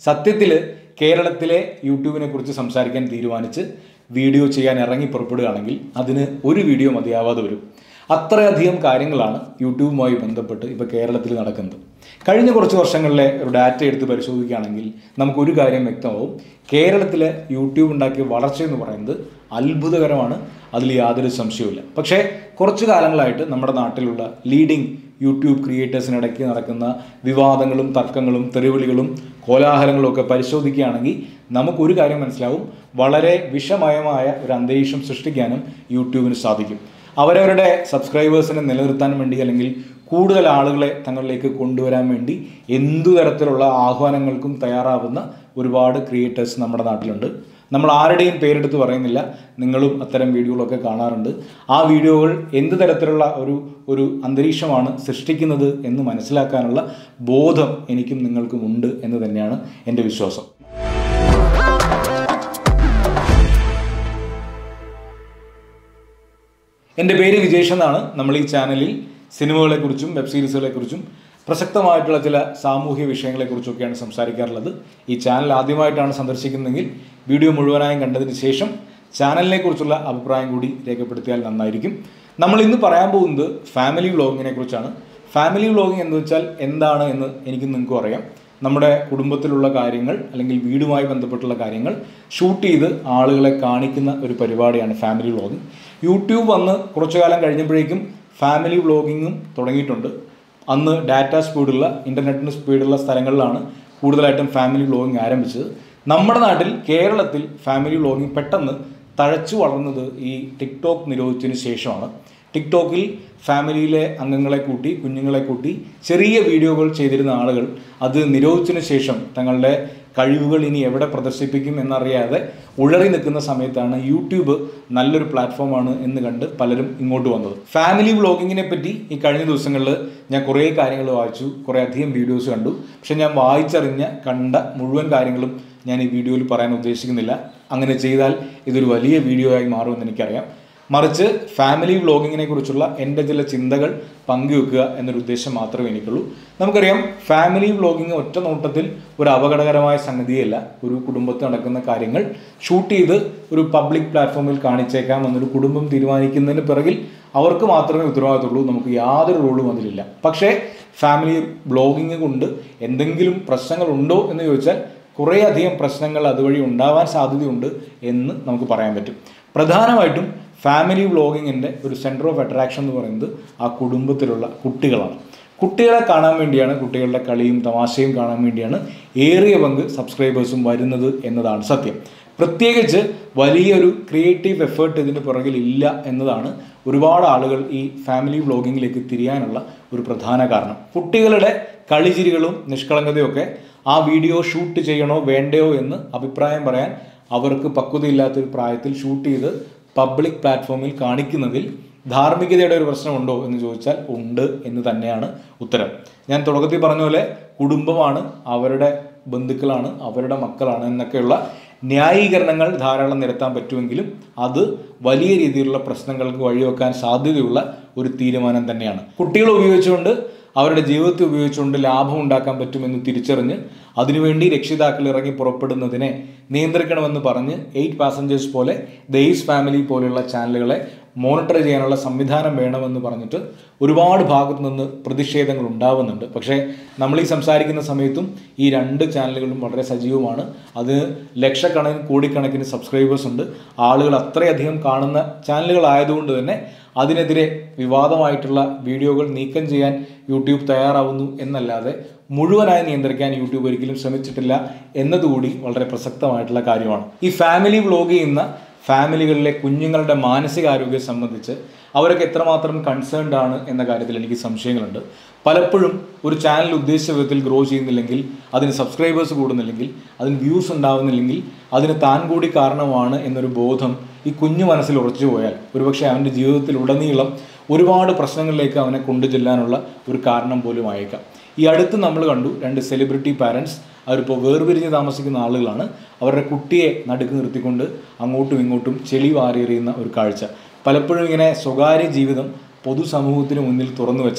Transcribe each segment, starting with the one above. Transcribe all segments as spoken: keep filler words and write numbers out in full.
സത്യത്തിൽ കേരളത്തിലെ യൂട്യൂബിനെ കുറിച്ച് സംസാരിക്കാൻ തീരുമാനിച്ച് വീഡിയോ ചെയ്യാൻ ഇറങ്ങി പുറപ്പെടുകയാണെങ്കിൽ അതിന് ഒരു വീഡിയോ മതിയാവാതെ വരും. അത്രയധികം കാര്യങ്ങളാണ് യൂട്യൂബുമായി ബന്ധപ്പെട്ട് ഇപ്പോൾ കേരളത്തിൽ നടക്കുന്നത്. കഴിഞ്ഞ കുറച്ച് വർഷങ്ങളിലെ ഒരു ഡാറ്റ എടുത്ത് പരിശോധിക്കുകയാണെങ്കിൽ നമുക്കൊരു കാര്യം വ്യക്തമാവും. കേരളത്തിലെ യൂട്യൂബ് ഉണ്ടാക്കിയ വളർച്ച എന്ന് പറയുന്നത് അത്ഭുതകരമാണ്, അതിൽ യാതൊരു സംശയവുമില്ല. പക്ഷേ കുറച്ചു കാലങ്ങളായിട്ട് നമ്മുടെ നാട്ടിലുള്ള ലീഡിങ് യൂട്യൂബ് ക്രിയേറ്റേഴ്സിനിടയ്ക്ക് നടക്കുന്ന വിവാദങ്ങളും തർക്കങ്ങളും തെറിവിളികളും കോലാഹലങ്ങളും ഒക്കെ പരിശോധിക്കുകയാണെങ്കിൽ നമുക്കൊരു കാര്യം മനസ്സിലാവും. വളരെ വിഷമയമായ ഒരു അന്തരീക്ഷം സൃഷ്ടിക്കാനും യൂട്യൂബിന് സാധിക്കും. അവരവരുടെ സബ്സ്ക്രൈബേഴ്സിനെ നിലനിർത്താൻ വേണ്ടി അല്ലെങ്കിൽ കൂടുതൽ ആളുകളെ തങ്ങളിലേക്ക് കൊണ്ടുവരാൻ വേണ്ടി എന്തു തരത്തിലുള്ള ആഹ്വാനങ്ങൾക്കും തയ്യാറാവുന്ന ഒരുപാട് ക്രിയേറ്റേഴ്സ് നമ്മുടെ നാട്ടിലുണ്ട്. നമ്മൾ ആരുടെയും പേരെടുത്ത് പറയുന്നില്ല, നിങ്ങളും അത്തരം വീഡിയോകളൊക്കെ കാണാറുണ്ട്. ആ വീഡിയോകൾ എന്ത് തരത്തിലുള്ള ഒരു ഒരു അന്തരീക്ഷമാണ് സൃഷ്ടിക്കുന്നത് എന്ന് മനസ്സിലാക്കാനുള്ള ബോധം എനിക്കും നിങ്ങൾക്കും ഉണ്ട് എന്ന് തന്നെയാണ് എൻ്റെ വിശ്വാസം. എൻ്റെ പേര് വിജേഷ് എന്നാണ്. നമ്മൾ ഈ ചാനലിൽ സിനിമകളെക്കുറിച്ചും വെബ് സീരീസുകളെക്കുറിച്ചും പ്രസക്തമായിട്ടുള്ള ചില സാമൂഹ്യ വിഷയങ്ങളെക്കുറിച്ചൊക്കെയാണ് സംസാരിക്കാറുള്ളത്. ഈ ചാനൽ ആദ്യമായിട്ടാണ് സന്ദർശിക്കുന്നതെങ്കിൽ വീഡിയോ മുഴുവനായും കണ്ടതിന് ശേഷം ചാനലിനെ കുറിച്ചുള്ള അഭിപ്രായം കൂടി രേഖപ്പെടുത്തിയാൽ നന്നായിരിക്കും. നമ്മൾ ഇന്ന് പറയാൻ പോകുന്നത് ഫാമിലി വ്ളോഗിങ്ങിനെ കുറിച്ചാണ്. ഫാമിലി വ്ളോഗിങ് എന്ന് വെച്ചാൽ എന്താണ് എന്ന് എനിക്ക് നിങ്ങൾക്കും അറിയാം. നമ്മുടെ കുടുംബത്തിലുള്ള കാര്യങ്ങൾ അല്ലെങ്കിൽ വീടുമായി ബന്ധപ്പെട്ടുള്ള കാര്യങ്ങൾ ഷൂട്ട് ചെയ്ത് ആളുകളെ കാണിക്കുന്ന ഒരു പരിപാടിയാണ് ഫാമിലി വ്ളോഗിങ്. യൂട്യൂബ് വന്ന് കുറച്ചു കാലം കഴിഞ്ഞപ്പോഴേക്കും ഫാമിലി വ്ളോഗിങ്ങും തുടങ്ങിയിട്ടുണ്ട്. അന്ന് ഡാറ്റ സ്പീഡുള്ള ഇൻ്റർനെറ്റിന് സ്പീഡുള്ള സ്ഥലങ്ങളിലാണ് കൂടുതലായിട്ടും ഫാമിലി വ്ളോഗിങ് ആരംഭിച്ചത്. നമ്മുടെ നാട്ടിൽ കേരളത്തിൽ ഫാമിലി വ്ളോഗിങ് പെട്ടെന്ന് തഴച്ചു വളർന്നത് ഈ ടിക്ടോക്ക് നിരോധിച്ചതിന് ശേഷമാണ്. ടിക്ടോക്കിൽ ഫാമിലിയിലെ അംഗങ്ങളെ കൂട്ടി കുഞ്ഞുങ്ങളെ കൂട്ടി ചെറിയ വീഡിയോകൾ ചെയ്തിരുന്ന ആളുകൾ അത് നിരോധിച്ചതിന് ശേഷം തങ്ങളുടെ കഴിവുകൾ ഇനി എവിടെ പ്രദർശിപ്പിക്കും എന്നറിയാതെ ഉഴറി നിൽക്കുന്ന സമയത്താണ് യൂട്യൂബ് നല്ലൊരു പ്ലാറ്റ്ഫോമാണ് എന്ന് കണ്ട് പലരും ഇങ്ങോട്ട് വന്നത്. ഫാമിലി വ്ളോഗിങ്ങിനെ പറ്റി ഈ കഴിഞ്ഞ ദിവസങ്ങളിൽ ഞാൻ കുറേ കാര്യങ്ങൾ വായിച്ചു, കുറേ അധികം വീഡിയോസ് കണ്ടു. പക്ഷെ ഞാൻ വായിച്ചറിഞ്ഞ കണ്ട മുഴുവൻ കാര്യങ്ങളും ഞാൻ ഈ വീഡിയോയിൽ പറയാൻ ഉദ്ദേശിക്കുന്നില്ല. അങ്ങനെ ചെയ്താൽ ഇതൊരു വലിയ വീഡിയോ ആയി മാറുമെന്ന് എനിക്കറിയാം. മറിച്ച് ഫാമിലി വ്ളോഗിങ്ങിനെ കുറിച്ചുള്ള എൻ്റെ ചില ചിന്തകൾ പങ്കുവെക്കുക എന്നൊരു ഉദ്ദേശം മാത്രമേ എനിക്കുള്ളൂ. നമുക്കറിയാം, ഫാമിലി വ്ളോഗിങ് ഒറ്റ നോട്ടത്തിൽ ഒരു അപകടകരമായ സംഗതിയല്ല. ഒരു കുടുംബത്തിൽ നടക്കുന്ന കാര്യങ്ങൾ ഷൂട്ട് ചെയ്ത് ഒരു പബ്ലിക് പ്ലാറ്റ്ഫോമിൽ കാണിച്ചേക്കാം എന്നൊരു കുടുംബം തീരുമാനിക്കുന്നതിന് പിറകിൽ അവർക്ക് മാത്രമേ ഉത്തരവാദിത്തമുള്ളൂ. നമുക്ക് യാതൊരു റോളും അതിലില്ല. പക്ഷേ ഫാമിലി വ്ളോഗിങ് കൊണ്ട് എന്തെങ്കിലും പ്രശ്നങ്ങളുണ്ടോ എന്ന് ചോദിച്ചാൽ കുറേയധികം പ്രശ്നങ്ങൾ അതുവഴി ഉണ്ടാവാൻ സാധ്യതയുണ്ട് എന്ന് നമുക്ക് പറയാൻ പറ്റും. പ്രധാനമായിട്ടും ഫാമിലി വ്ളോഗിങ്ങിൻ്റെ ഒരു സെൻറ്റർ ഓഫ് അട്രാക്ഷൻ എന്ന് പറയുന്നത് ആ കുടുംബത്തിലുള്ള കുട്ടികളാണ്. കുട്ടികളെ കാണാൻ വേണ്ടിയാണ്, കുട്ടികളുടെ കളിയും തമാശയും കാണാൻ വേണ്ടിയാണ് ഏറിയ പങ്ക് സബ്സ്ക്രൈബേഴ്സും വരുന്നത് എന്നതാണ് സത്യം. പ്രത്യേകിച്ച് വലിയൊരു ക്രിയേറ്റീവ് എഫേർട്ട് ഇതിന് പുറകിൽ ഇല്ല എന്നതാണ് ഒരുപാട് ആളുകൾ ഈ ഫാമിലി വ്ളോഗിങ്ങിലേക്ക് തിരിയാനുള്ള ഒരു പ്രധാന കാരണം. കുട്ടികളുടെ കളിചിരികളും നിഷ്കളങ്കതയൊക്കെ ആ വീഡിയോ ഷൂട്ട് ചെയ്യണോ വേണ്ടയോ എന്ന് അഭിപ്രായം പറയാൻ അവർക്ക് പക്വതയില്ലാത്തൊരു പ്രായത്തിൽ ഷൂട്ട് ചെയ്ത് പബ്ലിക് പ്ലാറ്റ്ഫോമിൽ കാണിക്കുന്നതിൽ ധാർമ്മികതയുടെ ഒരു പ്രശ്നമുണ്ടോ എന്ന് ചോദിച്ചാൽ ഉണ്ട് എന്ന് തന്നെയാണ് ഉത്തരം. ഞാൻ തുടക്കത്തിൽ പറഞ്ഞ പോലെ കുടുംബമാണ്, അവരുടെ ബന്ധുക്കളാണ്, അവരുടെ മക്കളാണ് എന്നൊക്കെയുള്ള ന്യായീകരണങ്ങൾ ധാരാളം നിരത്താൻ പറ്റുമെങ്കിലും അത് വലിയ രീതിയിലുള്ള പ്രശ്നങ്ങൾക്ക് വഴിവെക്കാൻ സാധ്യതയുള്ള ഒരു തീരുമാനം തന്നെയാണ്. കുട്ടികളെ ഉപയോഗിച്ചുകൊണ്ട് അവരുടെ ജീവിതത്തെ ഉപയോഗിച്ചുകൊണ്ട് ലാഭം ഉണ്ടാക്കാൻ പറ്റുമെന്ന് തിരിച്ചറിഞ്ഞ് അതിനുവേണ്ടി രക്ഷിതാക്കൾ ഇറങ്ങി പുറപ്പെടുന്നതിനെ നിയന്ത്രിക്കണമെന്ന് പറഞ്ഞ് എയ്റ്റ് പാസഞ്ചേഴ്സ് പോലെ ദെയ്സ് ഫാമിലി പോലെയുള്ള ചാനലുകളെ മോണിറ്റർ ചെയ്യാനുള്ള സംവിധാനം വേണമെന്ന് പറഞ്ഞിട്ട് ഒരുപാട് ഭാഗത്തു നിന്ന് പ്രതിഷേധങ്ങൾ ഉണ്ടാവുന്നുണ്ട്. പക്ഷേ നമ്മൾ ഈ സംസാരിക്കുന്ന സമയത്തും ഈ രണ്ട് ചാനലുകളും വളരെ സജീവമാണ്. അത് ലക്ഷക്കണക്കിന് കോടിക്കണക്കിന് സബ്സ്ക്രൈബേഴ്സ് ഉണ്ട്. ആളുകൾ അത്രയധികം കാണുന്ന ചാനലുകളായതുകൊണ്ട് തന്നെ അതിനെതിരെ വിവാദമായിട്ടുള്ള വീഡിയോകൾ നീക്കം ചെയ്യാൻ യൂട്യൂബ് തയ്യാറാവുന്നു എന്നല്ലാതെ മുഴുവനായി നിയന്ത്രിക്കാൻ യൂട്യൂബ് ഒരിക്കലും ശ്രമിച്ചിട്ടില്ല എന്നതുകൂടി വളരെ പ്രസക്തമായിട്ടുള്ള കാര്യമാണ്. ഈ ഫാമിലി വ്ളോഗ് ചെയ്യുന്ന ഫാമിലികളിലെ കുഞ്ഞുങ്ങളുടെ മാനസികാരോഗ്യം സംബന്ധിച്ച് അവരൊക്കെ എത്രമാത്രം കൺസേൺഡ് ആണ് എന്ന കാര്യത്തിൽ എനിക്ക് സംശയങ്ങളുണ്ട്. പലപ്പോഴും ഒരു ചാനൽ ഉദ്ദേശിച്ച വിധത്തിൽ ഗ്രോ ചെയ്യുന്നില്ലെങ്കിൽ, അതിന് സബ്സ്ക്രൈബേഴ്സ് കൂടുന്നില്ലെങ്കിൽ, അതിന് വ്യൂസ് ഉണ്ടാവുന്നില്ലെങ്കിൽ അതിന് താൻ കൂടി കാരണമാണ് എന്നൊരു ബോധം ഈ കുഞ്ഞു മനസ്സിൽ ഉറച്ചു പോയാൽ ഒരുപക്ഷെ അവൻ്റെ ജീവിതത്തിൽ ഉടനീളം ഒരുപാട് പ്രശ്നങ്ങളിലേക്ക് അവനെ കൊണ്ടു ചെല്ലാനുള്ള ഒരു കാരണം പോലും ആയേക്കാം. ഈ അടുത്ത് നമ്മൾ കണ്ടു രണ്ട് സെലിബ്രിറ്റി പാരൻസ്, അവരിപ്പോൾ വേർപിരിഞ്ഞ് താമസിക്കുന്ന ആളുകളാണ്. അവരുടെ കുട്ടിയെ നടുക്ക് നിർത്തിക്കൊണ്ട് അങ്ങോട്ടും ഇങ്ങോട്ടും ചെളി വാരിയെറിയുന്ന ഒരു കാഴ്ച. പലപ്പോഴും ഇങ്ങനെ സ്വകാര്യ ജീവിതം പൊതുസമൂഹത്തിന് മുന്നിൽ തുറന്നു വെച്ചാൽ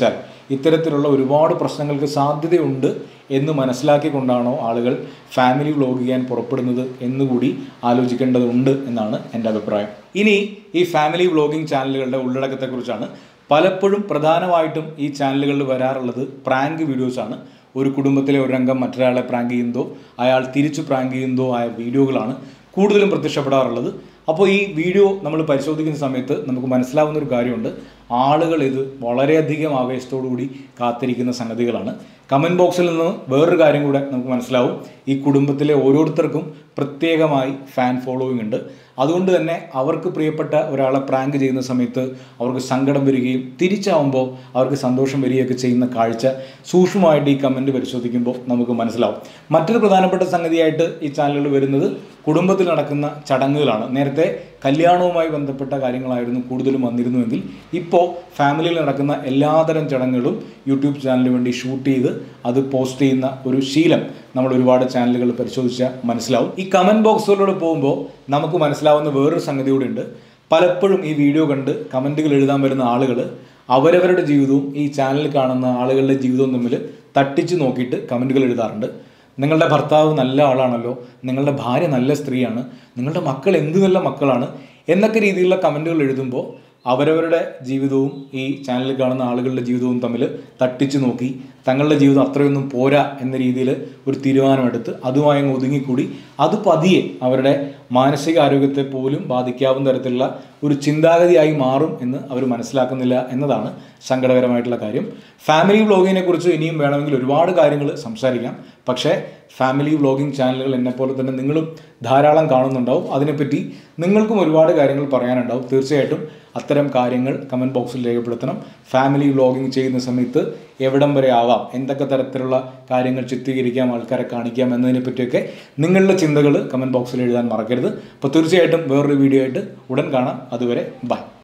ഇത്തരത്തിലുള്ള ഒരുപാട് പ്രശ്നങ്ങൾക്ക് സാധ്യതയുണ്ട് എന്ന് മനസ്സിലാക്കിക്കൊണ്ടാണോ ആളുകൾ ഫാമിലി വ്ലോഗ് ചെയ്യാൻ പുറപ്പെടുന്നത് എന്നുകൂടി ആലോചിക്കേണ്ടതുണ്ട് എന്നാണ് എൻ്റെ അഭിപ്രായം. ഇനി ഈ ഫാമിലി വ്ലോഗിംഗ് ചാനലുകളുടെ ഉള്ളടക്കത്തെക്കുറിച്ചാണ്. പലപ്പോഴും പ്രധാനമായിട്ടും ഈ ചാനലുകളിൽ വരാറുള്ളത് പ്രാങ്ക് വീഡിയോസാണ്. ഒരു കുടുംബത്തിലെ ഒരംഗം മറ്റൊരാളെ പ്രാങ്ക് ചെയ്യുന്നതോ അയാൾ തിരിച്ചു പ്രാങ്ക് ചെയ്യുന്നതോ ആയ വീഡിയോകളാണ് കൂടുതലും പ്രത്യക്ഷപ്പെടാറുള്ളത്. അപ്പോൾ ഈ വീഡിയോ നമ്മൾ പരിശോധിക്കുന്ന സമയത്ത് നമുക്ക് മനസ്സിലാവുന്ന ഒരു കാര്യമുണ്ട്, ആളുകൾ ഇത് വളരെയധികം ആവേശത്തോടു കൂടി കാത്തിരിക്കുന്ന സംഗതികളാണ്. കമൻറ്റ് ബോക്സിൽ നിന്ന് വേറൊരു കാര്യം കൂടെ നമുക്ക് മനസ്സിലാവും, ഈ കുടുംബത്തിലെ ഓരോരുത്തർക്കും പ്രത്യേകമായി ഫാൻ ഫോളോയിങ് ഉണ്ട്. അതുകൊണ്ട് തന്നെ അവർക്ക് പ്രിയപ്പെട്ട ഒരാളെ പ്രാങ്ക് ചെയ്യുന്ന സമയത്ത് അവർക്ക് സങ്കടം വരികയും തിരിച്ചാവുമ്പോൾ അവർക്ക് സന്തോഷം വരികയൊക്കെ ചെയ്യുന്ന കാഴ്ച സൂക്ഷ്മമായിട്ട് ഈ കമൻറ്റ് പരിശോധിക്കുമ്പോൾ നമുക്ക് മനസ്സിലാവും. മറ്റൊരു പ്രധാനപ്പെട്ട സംഗതിയായിട്ട് ഈ ചാനലുകൾ വരുന്നത് കുടുംബത്തിൽ നടക്കുന്ന ചടങ്ങുകളാണ്. നേരത്തെ കല്യാണവുമായി ബന്ധപ്പെട്ട കാര്യങ്ങളായിരുന്നു കൂടുതലും വന്നിരുന്നുവെങ്കിൽ ഇപ്പോൾ ഫാമിലിയിൽ നടക്കുന്ന എല്ലാതരം ചടങ്ങുകളും യൂട്യൂബ് ചാനലിന് വേണ്ടി ഷൂട്ട് ചെയ്ത് അത് പോസ്റ്റ് ചെയ്യുന്ന ഒരു ശീലം നമ്മൾ ഒരുപാട് ചാനലുകൾ പരിശോധിച്ചാൽ മനസ്സിലാവും. ഈ കമൻറ്റ് ബോക്സുകളിലൂടെ പോകുമ്പോൾ നമുക്ക് മനസ്സിലാവുന്ന വേറൊരു സംഗതി കൂടി ഉണ്ട്. പലപ്പോഴും ഈ വീഡിയോ കണ്ട് കമൻറ്റുകൾ എഴുതാൻ വരുന്ന ആളുകൾ അവരവരുടെ ജീവിതവും ഈ ചാനലിൽ കാണുന്ന ആളുകളുടെ ജീവിതവും തമ്മിൽ തട്ടിച്ച് നോക്കിയിട്ട് കമൻറ്റുകൾ എഴുതാറുണ്ട്. നിങ്ങളുടെ ഭർത്താവ് നല്ല ആളാണല്ലോ, നിങ്ങളുടെ ഭാര്യ നല്ല സ്ത്രീയാണ്, നിങ്ങളുടെ മക്കൾ എന്ത് നല്ല മക്കളാണ് എന്നൊക്കെ രീതിയിലുള്ള കമൻറ്റുകൾ എഴുതുമ്പോൾ അവരവരുടെ ജീവിതവും ഈ ചാനലിൽ കാണുന്ന ആളുകളുടെ ജീവിതവും തമ്മിൽ തട്ടിച്ചു നോക്കി തങ്ങളുടെ ജീവിതം അത്രയൊന്നും പോരാ എന്ന രീതിയിൽ ഒരു തീരുമാനമെടുത്ത് അതുമായി അങ്ങ് ഒതുങ്ങിക്കൂടി അത് പതിയെ അവരുടെ മാനസിക ആരോഗ്യത്തെ പോലും ബാധിക്കാവുന്ന തരത്തിലുള്ള ഒരു ചിന്താഗതിയായി മാറും എന്ന് അവർ മനസ്സിലാക്കുന്നില്ല എന്നതാണ് സങ്കടകരമായിട്ടുള്ള കാര്യം. ഫാമിലി വ്ലോഗിങ്ങിനെ കുറിച്ച് ഇനിയും വേണമെങ്കിൽ ഒരുപാട് കാര്യങ്ങൾ സംസാരിക്കാം. പക്ഷേ ഫാമിലി വ്ലോഗിംഗ് ചാനലുകൾ എന്നെപ്പോലെ തന്നെ നിങ്ങളും ധാരാളം കാണുന്നുണ്ടാവും. അതിനെപ്പറ്റി നിങ്ങൾക്കും ഒരുപാട് കാര്യങ്ങൾ പറയാനുണ്ടാവും. തീർച്ചയായിട്ടും അത്തരം കാര്യങ്ങൾ കമൻറ്റ് ബോക്സിൽ രേഖപ്പെടുത്തണം. ഫാമിലി വ്ലോഗിങ് ചെയ്യുന്ന സമയത്ത് എവിടം വരെ ആവാം, എന്തൊക്കെ തരത്തിലുള്ള കാര്യങ്ങൾ ചിത്രീകരിക്കാം, ആൾക്കാരെ കാണിക്കാം എന്നതിനെ പറ്റിയൊക്കെ നിങ്ങളുടെ ചിന്തകൾ കമൻറ്റ് ബോക്സിൽ എഴുതാൻ മറക്കരുത്. അപ്പോൾ തീർച്ചയായിട്ടും വേറൊരു വീഡിയോ ആയിട്ട് ഉടൻ കാണാം. അതുവരെ ബൈ.